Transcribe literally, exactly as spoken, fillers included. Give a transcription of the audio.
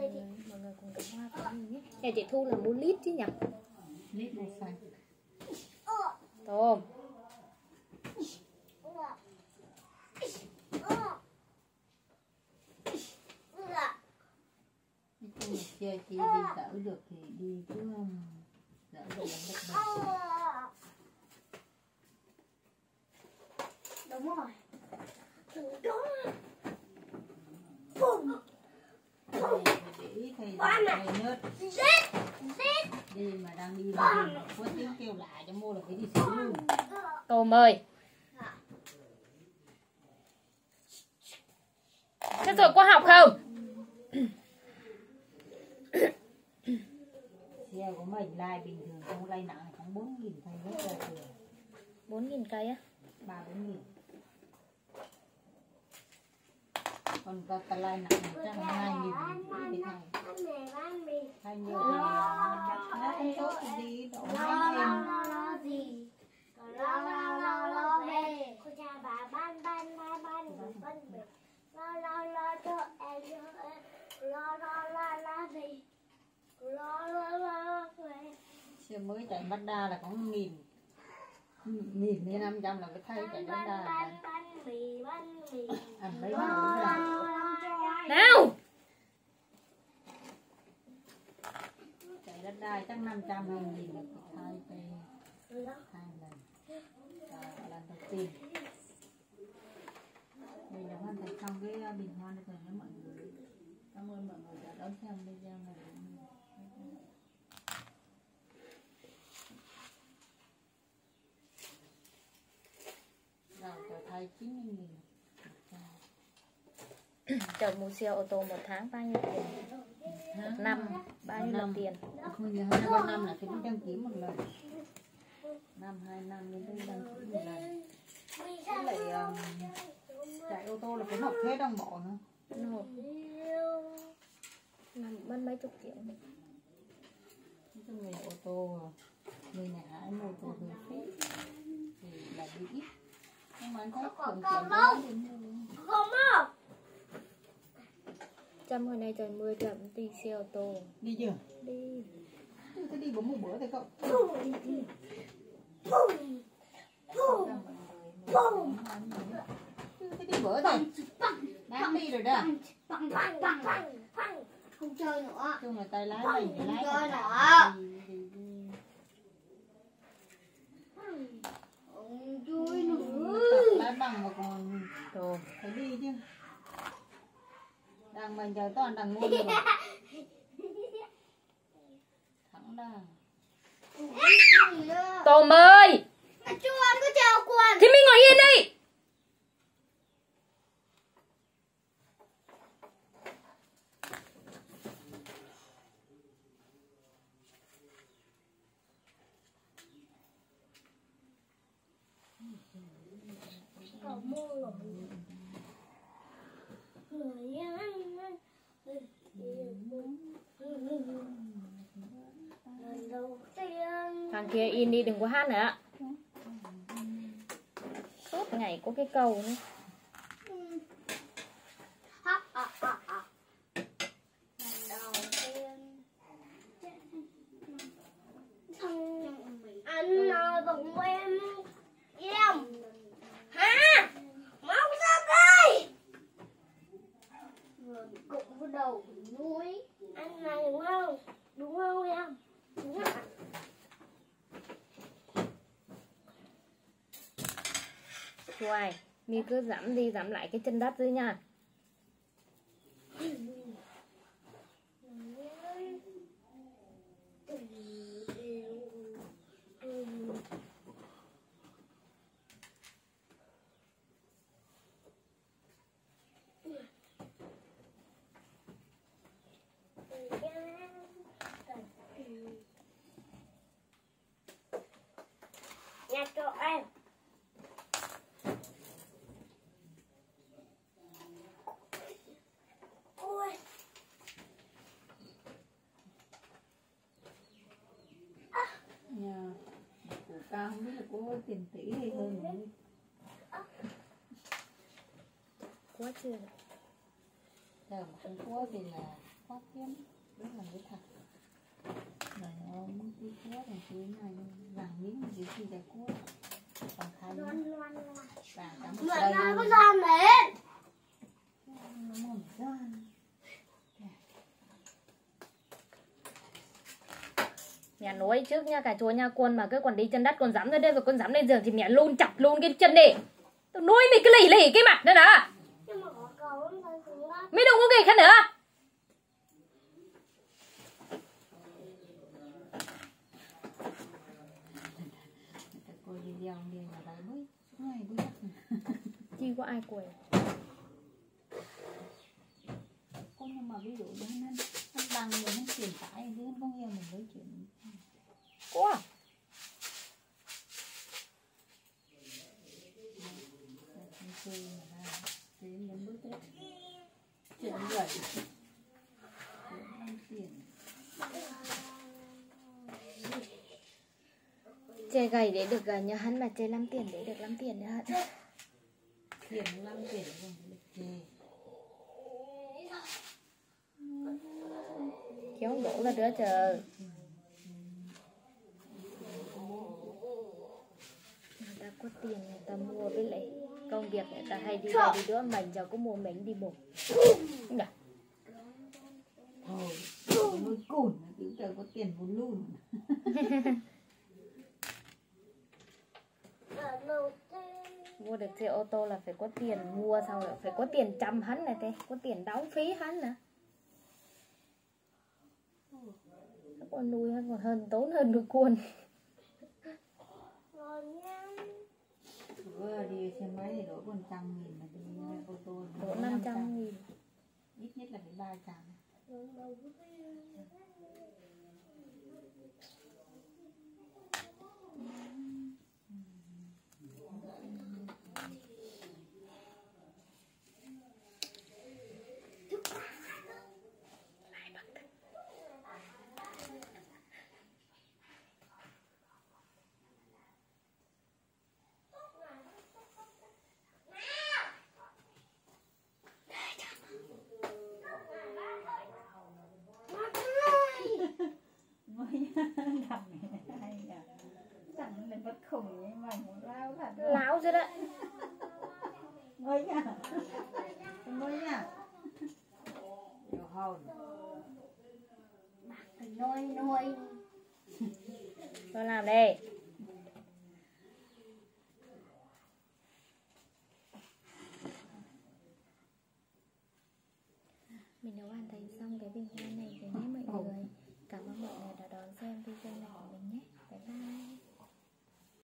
mọi người cùng cắm hoa với mình nhé. Nhà chị Thu là mua lít chứ nhỉ? Lít màu xanh. Tôm. Chơi chị đi đỡ được thì đi chứ đỡ được là mất bệnh. Đúng rồi. Đúng. Bùm. Để thầy thầy nhớt đi mà đang đi mà có tiếng kêu lạ cho mua là phải đi xíu luôn. Tôm ơi. Thế rồi có học không? Xe của mình lai bình thường không lai nặng khoảng bốn nghìn thay rất là thường. bốn nghìn cây á? ba bốn nghìn. Còn ta, ta lai nặng chắc là hai nghìn để thay. Thay nhiều thì nó không tốt thì đi đổ hai nghìn. Lo lo lo lo về. Cô cha bà ban ban ban ban ban lo lo lo cho em lo lo lo lo gì lo lo lo về. Xe mới chạy Mazda là có nghìn nghìn đến năm trăm là phải thay chạy Mazda. Ăn mấy bao là nào chạy Mazda chắc năm trăm hai nghìn là phải thay cái hai lần và lần đầu tiên. Đây là hoàn thành xong cái bình hoa này rồi nha mọi người. Cảm ơn mọi người đã đón xem video này. Rồi cho thay chín mươi nghìn. Chồng mua xe ô tô một tháng bao nhiêu tiền? Một năm bao nhiêu là tiền? Không như hai ba năm là phải đi đăng ký một lần. Năm hai năm đến đây đăng ký một lần. Với lại um, chạy ô tô là phải nộp thuế đồng bộ nữa. Nộp mất mấy chục triệu. Cho người ô tô, người nhà hãy mua ô tô hơi phí thì là bị ít. Nhưng mà anh thấy còn kiểu đó thì không á. Trăm hồi nay trời mưa chậm đi xe ô tô. đi chưa? Đi. Thế đi bấm một bữa thôi cậu. Bùm. Bùm. Thế đi bữa thôi. Đáng đi rồi đó. Bằng bằng bằng bằng bằng. Không chơi nữa. Chung là tay lái mình thì lái chơi nữa. Không chơi nữa. Lái bằng mà còn Đồ. phải đi chứ. Đang mình giờ toàn đang ngon rồi. Thẳng ra. Tôm ơi. Chú ăn có treo quần. Thì mình ngồi yên đi. Có mưa rồi. Người ăn. Lần đầu tiên. Thằng kia in đi đừng có hát nữa ạ. Suốt ngày có cái cầu nữa. Ha ha ha ha. Lần đầu tiên. Anh nói bụng em. Em. Hả? Móc ra đây. Vừa bị cụng vào đầu núi. Anh này đúng không? Đúng không em? Đúng không? Hoài, mi cứ giảm đi giảm lại cái chân đất dưới nha. Nhà cho em. Ôi. Nhà của cao không biết là có tiền tỷ hay hơn nữa. Quá chưa. Chờ mà không có thì là có thêm rất là cái thật rồi nó đi cuốc này dưới này vàng miếng dưới khi để cuốc còn khai loan loan loan vàng cả một mẹ cây nói có gian đấy nó mỏng gian Mẹ nói trước nha, cả chúa nhà con mà cứ còn đi chân đất con dám ra đây rồi con dám lên giường thì mẹ luôn chặt luôn cái chân đi. Tôi nói mày cứ lì lì cái mặt đó nè. nhưng mà có cầu nó phải xuống đất Mày đừng có ghê khăn nữa. cô đi đeo đi là đấy mới ngày mới Chi có ai quầy. cô nhưng mà ví dụ như nó nó bằng rồi nó chuyển tải chứ không nghe mình nói chuyện Cô à? chơi mà đến đến bước đấy chuyện vậy chuyện ăn tiền Chơi gầy để được uh, nhờ hắn mà chơi lắm tiền để được lắm tiền nữa hả? tiền năm tiền không được chơi Kéo đổ ra đứa chờ. Người ta có tiền người ta mua với lại công việc người ta hay đi đây đi đứa mình giờ có mua mình đi bộ. Được. thôi cái nuôi cùn cứ chờ có tiền vốn luôn Mua được xe ô tô là phải có tiền mua, xong rồi phải có tiền chăm hắn này thế, có tiền đóng phí hắn nè. Các con nuôi hắn còn hơn tốn hơn nuôi cuôn. vừa đi xe máy thì đổ còn trăm nghìn mà đi ô tô Đổ năm trăm nghìn. ít nhất là phải ba trăm Láo rồi đấy. mới nha mới nha nhiều hồn nôi nôi Tôi làm đây. Mình đã hoàn thành xong cái video này rồi nhé mọi người. Cảm ơn mọi người đã đón xem video này của mình nhé.